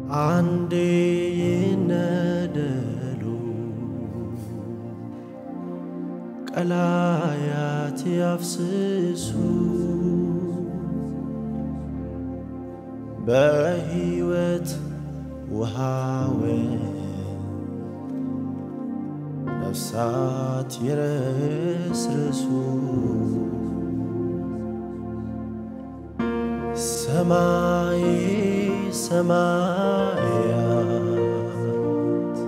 አንዴ ይነደሉ ቀላያት ያፍስሱ በሕይወት ውሃዌ ነፍሳት ይረስርሱ ሰማይ ሰማያት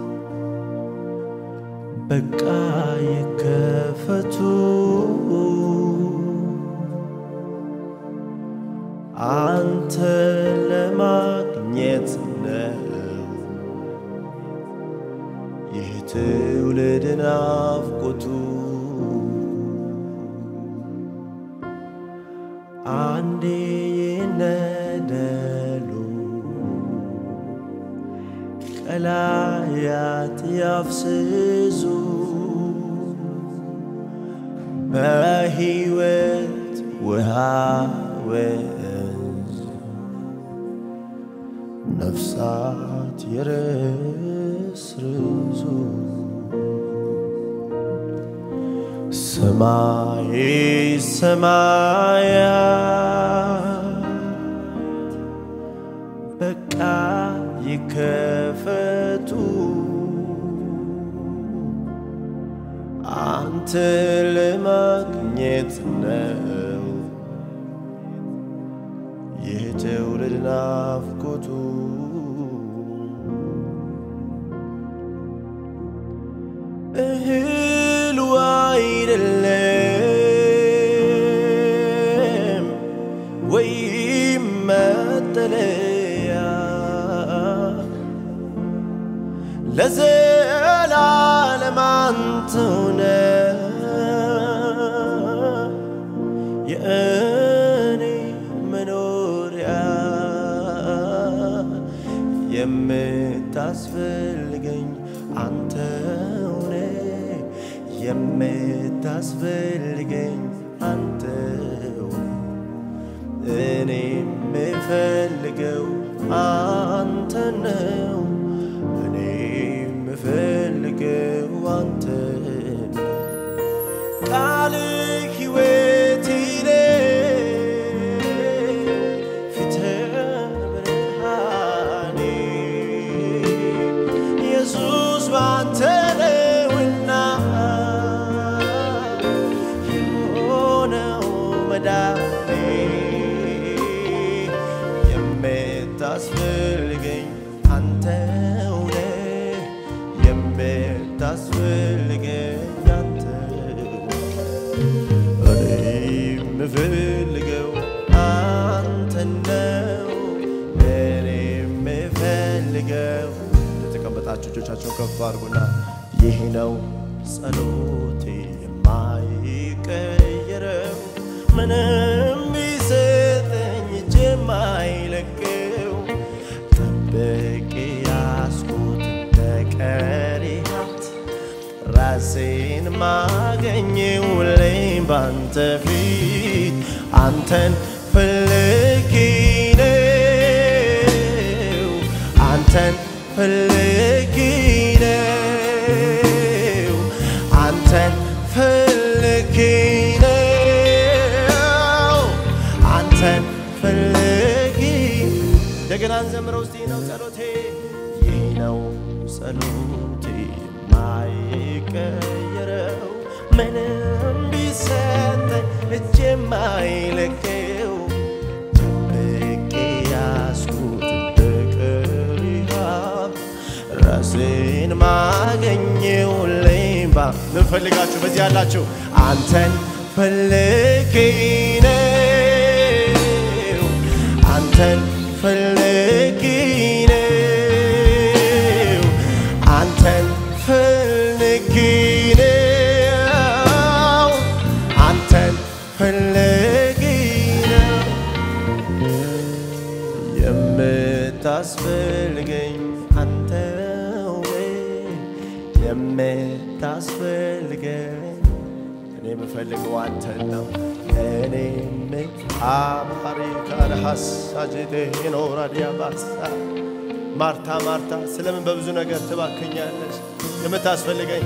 በቃ ይከፈቱ አንተ ለማግኘት ነው ይህ ትውልድ ናፍቆቱ አንዴ ይነደሉ ቀላያት ያፍስሱ በሕይወት ውሃ ወንዝ ነፍሳት ይረስርሱ ሰማይ ሰማያት በቃ ይከፈቱ አንተ ለማግኘት ነው ይህ ትውልድ ናፍቆቱ እህሉ አይደለም ወይም መጠለያ ለዘላለም አንተው ነህ የእኔ መኖሪያ የምታስፈልገኝ አንተው ነህ የምታስፈልገኝ አንተው እኔ የምፈልገው አንተ ነው እኔ የምፈልገው አንተ ነው ቃልህ ሕይወቴ ነው ፊትህ ብርሃኔ ኢየሱስ ባንተ ነውና የሆነው መዳኔ የምታስፈልገኝ አንተው ነህ የምታስፈልገኝ አንተው እኔ የምፈልገው አንተን ነው እኔ የምፈልገው የተቀመጣችሁ እጆቻችሁን ከፍ አድርጉና ይህ ነው ጸሎቴ የማይቀየረው ምንም ቢሰጠኝ እጄ የማይለቀው ጠብቄ ያዝኩት እንደ ቀሪ ሀብት ራሴን ማገኘው ሁሌም ባንተ ፊት አንተን ፈልጌ ነው አንተን ፈልጌ ነው አንተን ፈልጌ ነው አንተን ፈልጌ እንደገና እንዘምረው እስቲ ነው ጸሎቴ ይህ ነው ጸሎቴ የማይቀየረው ምንም ቢሰጠኝ እጄ የማይለቀው ጠብቄ ያዝኩት እንደ ቀሪ ሀብት ራሴን ማገኘው ሁሌም ምን ፈልጋችሁ በዚህ ያላችሁ አንተን ፈልጌ ነው አንተን ፈልጌ ነው አንተን ፈልጌ ነው አንተን ፈልጌ ነው የምታስፈልገኝ አንተው የምታስፈልገኝ እኔ የምፈልገው አንተን ነው እኔ አማሪ ካል ሐሳጅቴ ኖራ ዲያባሳ ማርታ ማርታ ስለምን በብዙ ነገር ትባክኛለሽ የምታስፈልገኝ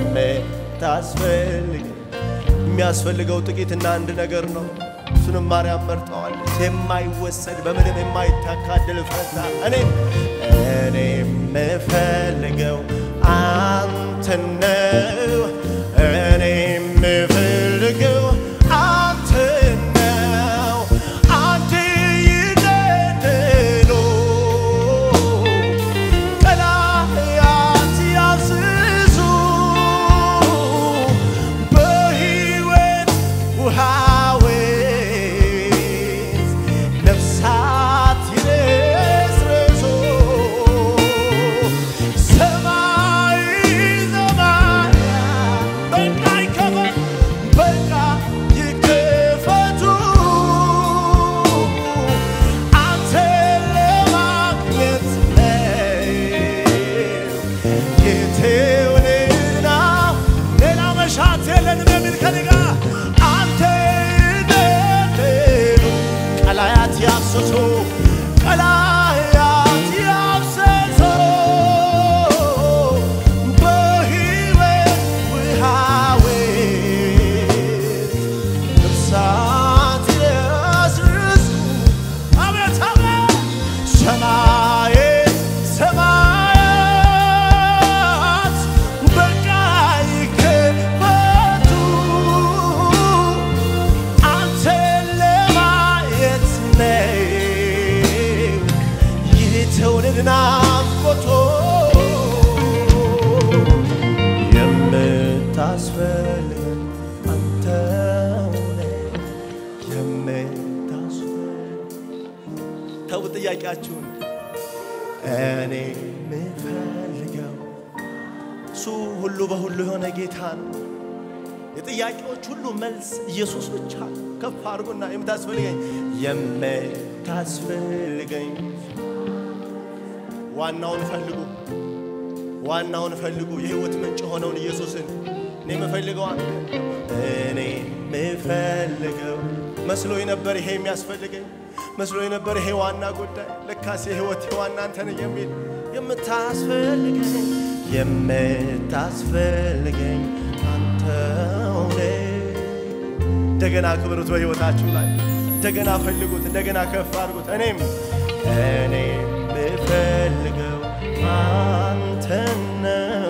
የሚያስፈልገው ጥቂትና አንድ ነገር ነው እሱንም ማርያም መርጣዋለች የማይወሰድ በምንም የማይታካ ድል ፈንታ እኔም የምፈልገው አንተን ነው እኔም የምፈልገው አንተን ነው አንተ ይደደሎ ቀላያት ያዝዙ በሕይወት ውሃዌት ነፍሳት ይረስረሱ ሰማይ ዘማያ በቃ ይከፈት በቃ ይከፈቱ አንተ ለማግኘት ጌቴውንና ሌላ መሻት የለንም የሚል ከኔ ጋር አንተ ይደደሉ ቀላያት ያፍስሱ ቀላያት ያፍስሱ በሕይወት ውሃዌት ነፍሳት ይረስርሱ አቤት አቤት ሰማያት በቃ ይከፈቱ አንተን ለማየት ነው የትውልድ ናፍቆቱ የምታስፈልገን አንተው ነህ ተው ጥያቄያችሁን እኔ የምፈልገው እሱ ሁሉ በሁሉ የሆነ ጌታ ነው የጥያቄዎች ሁሉ መልስ ኢየሱስ ብቻ ከፍ አድርጉና የምታስፈልገኝ ዋናውን ፈልጉ የህይወት ምንጭ ሆነውን ኢየሱስን እኔ የምፈልገው መስሎኝ ነበር ይሄ የሚያስፈልገኝ መስሎኝ ነበር ይሄ ዋና ጉዳይ ለካስ የህይወት ዋና አንተ ነህ የሚል የምታስፈልገኝ አንተው ነህ እንደገና ክብሩት በህይወታችሁ ላይ እንደገና ፈልጉት እንደገና ከፍ አድርጉት እኔም የምፈልገው አንተን ነው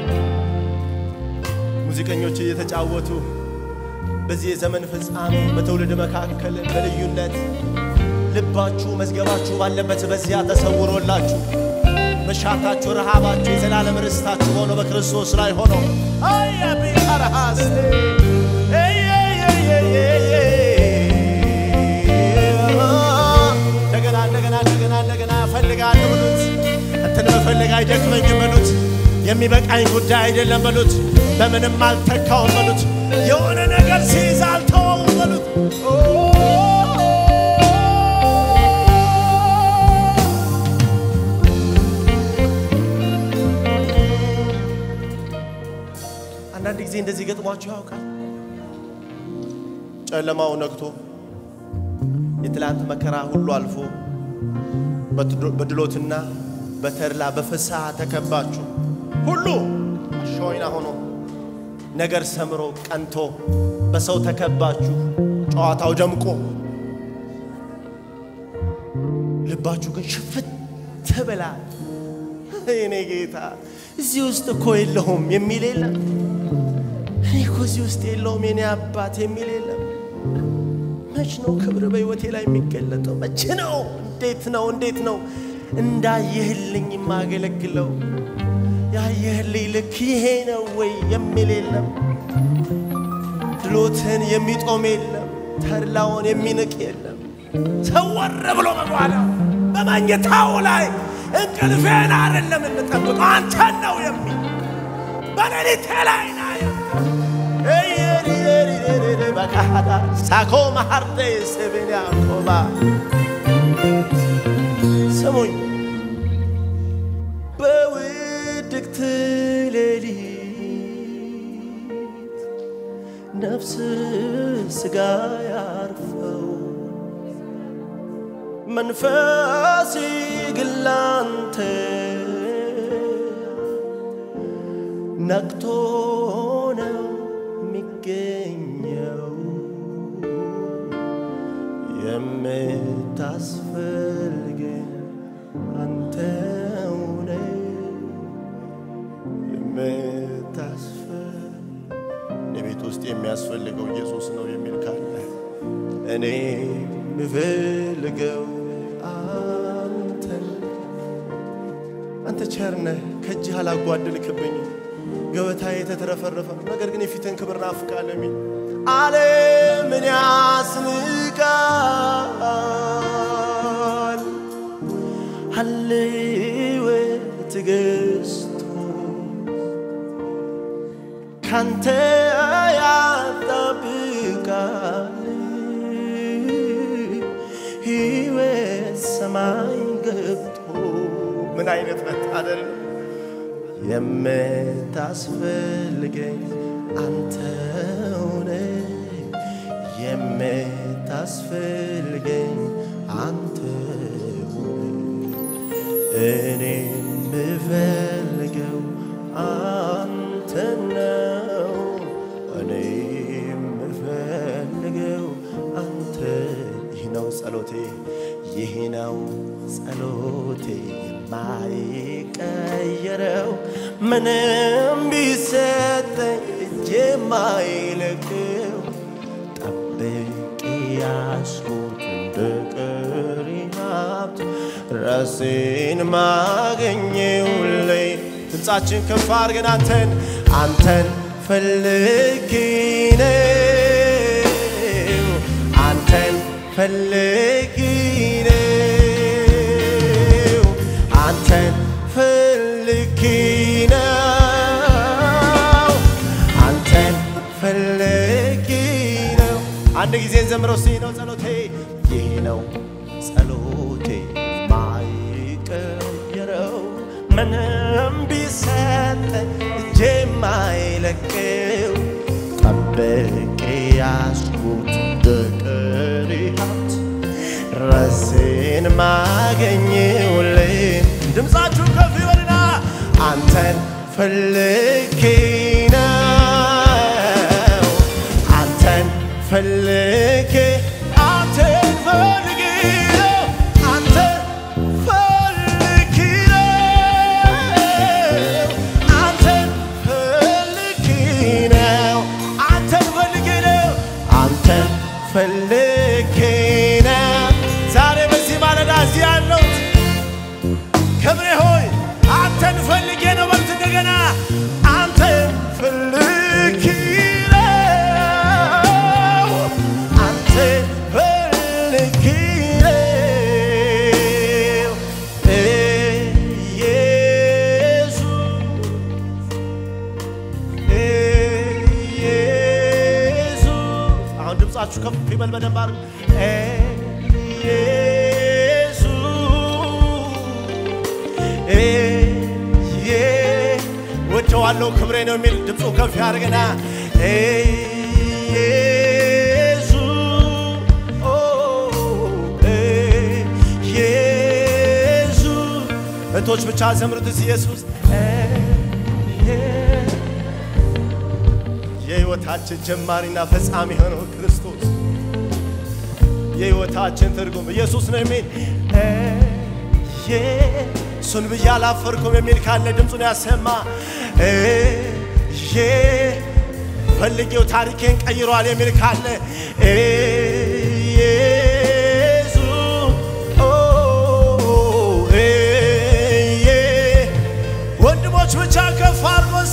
ሙዚቀኞች እየተጫወቱ በዚህ የዘመን ፍጻሜ በትውልድ መካከል በልዩነት ልባችሁ መዝገባችሁ ባለበት በዚያ ተሰውሮላችሁ መሻታችሁ ረሃባችሁ የዘላለም ርስታችሁ ሆኖ በክርስቶስ ላይ ሆኖ አያቢ አራስ እንደገና ፈልጋለሁ በሉት እንትን መፈለግ አይደክመኝም በሉት የሚበቃኝ ጉዳይ አይደለም በሉት በምንም አልተካውም በሉት የሆነ ነገር ሲይዝ አልተወውም በሉት አንዳንድ ጊዜ እንደዚህ ገጥሟችሁ ያውቃል ጨለማው ነግቶ የትላንት መከራ ሁሉ አልፎ በድሎትና በተርላ በፍስሐ ተከባችሁ ሁሉ ሾይና ሆኖ ነገር ሰምሮ ቀንቶ በሰው ተከባችሁ ጨዋታው ደምቆ ልባችሁ ግን ሽፍት ተበላ እኔ ጌታ እዚህ ውስጥ እኮ የለሁም የሚል የለም እኔ እኮ እዚህ ውስጥ የለሁም የኔ አባት የሚል የለም መች ነው ክብር በሕይወቴ ላይ የሚገለጠው መች ነው እንዴት ነው እንዳየህልኝ ማገለግለው ያየህልኝ ልክ ይሄ ነው ወይ የሚል የለም ድሎትን የሚጦም የለም ተርላውን የሚንቅ የለም ሰወር ብሎ መዋለው በመኝታው ላይ እንቅልፌን አይደለም እንጠብቀው አንተን ነው የሚል በሌሊቴ ላይ ነው በቃዳ ሳኮ ማርቴ ሰበኒያ ኮባ ሰሞኝ በውድቅት ሌሊት ነፍስ ስጋ ያርፈው منفاسي قلانت نقطونا مكينيو يمتاسفلق أنت يمتاسفل نبيت وسط يمياسفلقو يسوس نو يميل كاله أني مفلقو أنت شرنا كجها لا قوادلك بني قوتها يتترفرف نقدر قني في تنكبر نافك عالمي عالم من ياسنك هاللي وتقستو كانت يا طبيك هي السماء قبتو من عين تبتعدل يمتاسفلقين أنت هوني يمتاسفلقين أنت هوني أني مفلقو أنت نو أني مفلقو أنت هنا صلوتي يهنا صلوتي مايك أيرو منم بيساتي جمايلكو طبق ياسوت دقريات راسين ماغنيو لي تنصاچن كفار ግን አንተን ፈልጊነው አንተን ፈልጊነው አንተን ፈልጊነው አንተን ፈልጊነው አንድ ጊዜ ዘምረው ሲነው ጸሎቴ ይሄ ነው ጸሎቴ ማይቀየረው ምንም ቢሰጠኝ የማይለቀው ጠብቄ ያስኩት ድቅሪሃት ራሴን ማገኘውልኝ ድምፃችሁ ከፍ ይበልና አንተን ፈልጌ ነው አንተን ፈልጌ አንተን ፈልጌ ነው አንተን ፈልጌ ነው አንተን ፈልጌ ነው አንተን ፈልጌ ነው አንተን ፈልጌ ነው ዛሬ በዚህ ማለዳ እዚህ ያለሁት ክብሬ ሆይ አንተን ፈልጌ ነው በልት እንደገና አንተን ፈልጌ ነው አንተን ፈልጌ ነው ኢየሱስ አሁን ድምፃችሁ ከፍ ይበል በደንብ አድርጉ ወደዋለሁ ክብሬ ነው የሚል ድምፁ ከፍ ያርገና ኢየሱስ ኢየሱስ እቶች ብቻ ዘምሩት ኢየሱስ የሕይወታችን ጀማሪና ፈጻሚ ሆነው ክርስቶስ የሕይወታችን ትርጉም ኢየሱስ ነው የሚል እሱን ብዬ አላፈርኩም የሚል ካለ ድምፁን ያሰማ ፈልጌው ታሪኬን ቀይሯል የሚል ካለ ወንድሞች ብቻ ከፍ አድርጎ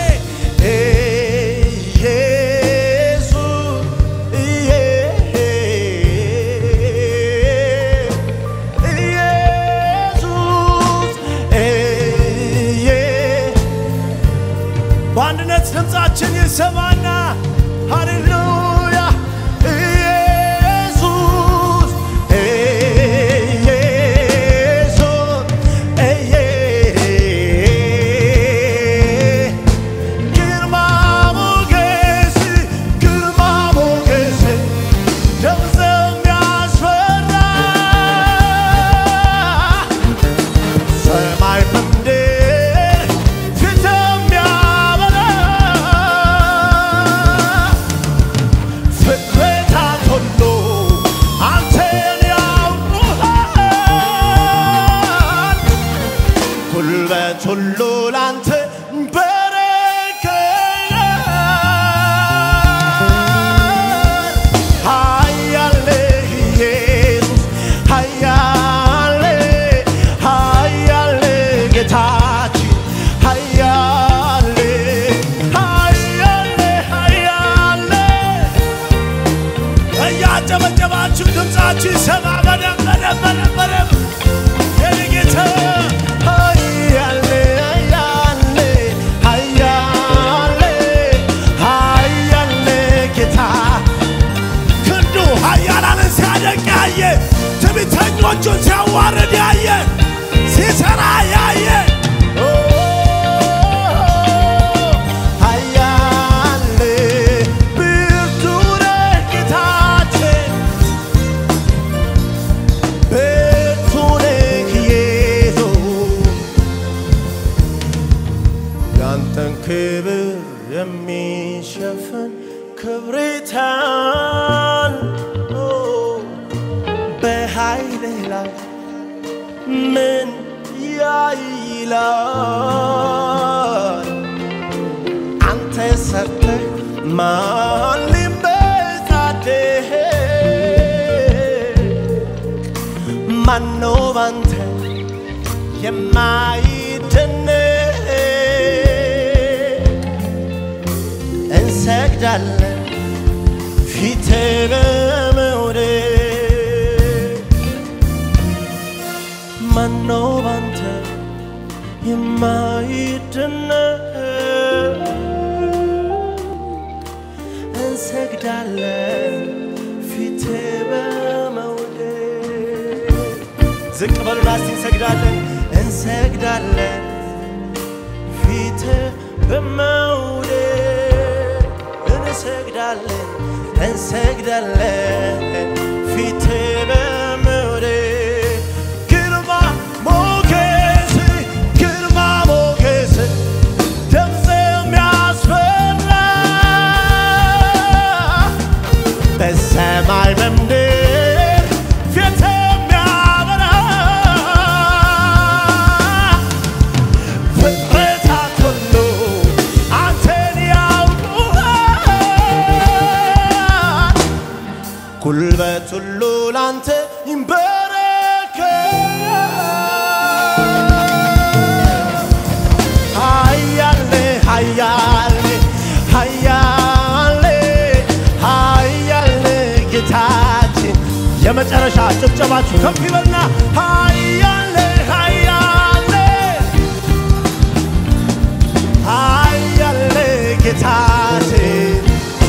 በአንድነት ድምፃችን ይሰማና ሃሌሉያ ኢየሱስ ኢየሱስ ያጨበጨባችሁ ድምጻችሁ ይሰማ በደንብ የጌታ ያየ ትዕቢተኞቹን ሲያዋርድ ያየ ሲሰራ ያየ ኃያል ብርቱ ነህ ጌታችን ብርቱ ነህ ኢየሱስ ያንተን ክብር የሚሸፍን ክብሪታን በኃይልህ ምን ያይላል አንተ ሰርተህ ማን ሊመታደህ ማነው ባንተ የማይደነቅ እንሰግዳለን ፊትህ በመውደድ ማነው ባንተ የማይደነቅ እንሰግዳለን ፊትህ በመውደድ ዝቅ በሉና እስቲ እንሰግዳለን ፊትህ በመውደድ እንሰግዳለን ፊትህ በመውደድ በሰማይ በምድር ፊት የሚያበራ ፍጥረታት ሁሉ አንተን ያውቁሃል ጉልበት ሁሉ ላንተ ይንበረከካል ኃያል ጌታችን የመጨረሻ ጭብጨባችሁ ከፍ ይበልና ኃያል ጌታችን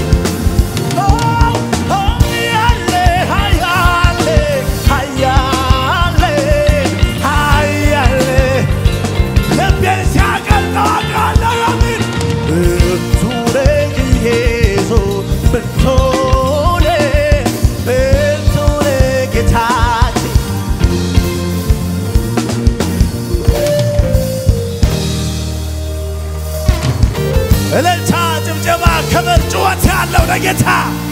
ኃያል ልቤን ሲያቀልጠው አውቃለሁ የሚል ብርቱ ነህ ኢየሱስ ብርቱ እልልታ ጭብጨባ ክብር ጩኸት ያለው ለጌታ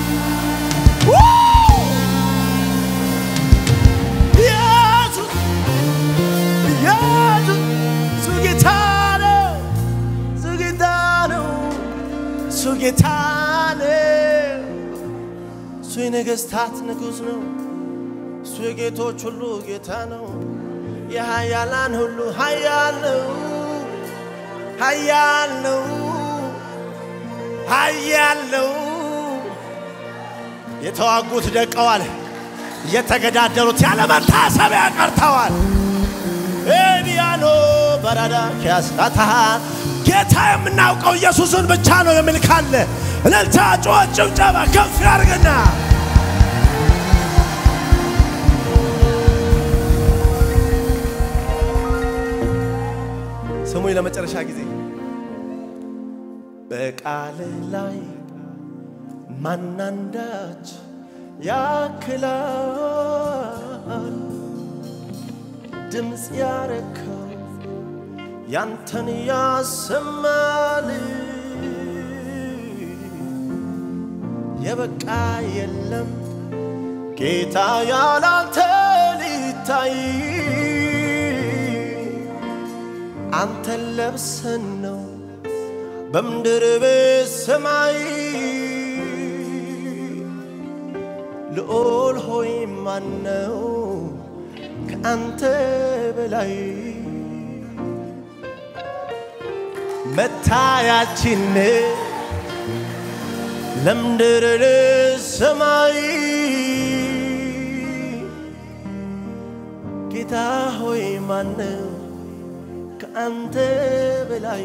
ኢየሱስ ጌታ ነው እሱ የነገሥታት ንጉሥ ነው እሱ የጌቶች ሁሉ ጌታ ነው የኃያላን ሁሉ ኃያል ነው የተዋጉት ደቀዋል የተገዳደሩት ያለ መታሰቢያ ቀርተዋል ኤዲያኖ በራዳ ኪያስታታ ጌታ የምናውቀው ኢየሱስን ብቻ ነው የሚል ካለ እልልታ ጩኸት ጭብጨባ ከፍ ያርግና ስሙኝ ለመጨረሻ ጊዜ በቃል ላይ ማናንዳች ያክላል ድምጽ ያረከው ያንተን ያሰማል የበቃ የለም ጌታ ያላንተ ሊታይ አንተ ለብሰን ነው በምድር በሰማይ ልዑል ሆይ ማነው ከአንተ በላይ መታያችን ለምድር ለሰማይ ማነው ከአንተ በላይ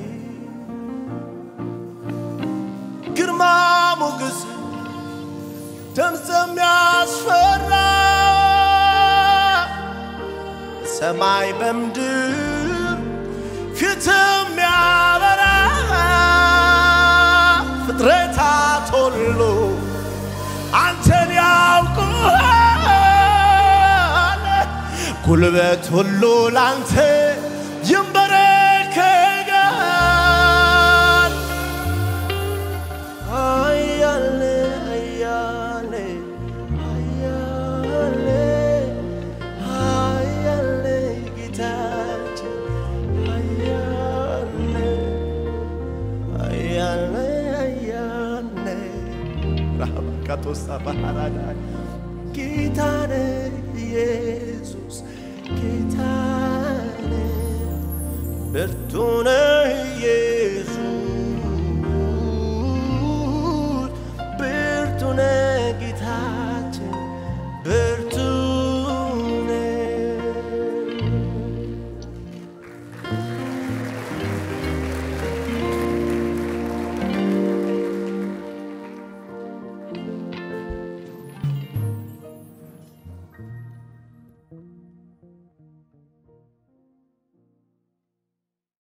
ግርማ ሞገስ ደምዘም ያስፈራ ሰማይ በምድር ፊትም ያበራ ፍጥረታት ሁሉ አንተን ያውቁሃል ጉልበት ሁሉ ላንተ ይንበረከካል አያሌ አያሌ አያሌ አያሌ ጌታችን አያሌ አያሌ አያሌ ራባካቶሳ ባህራዳ ጌታነ ኢየሱስ ጌታነ ብርቱነ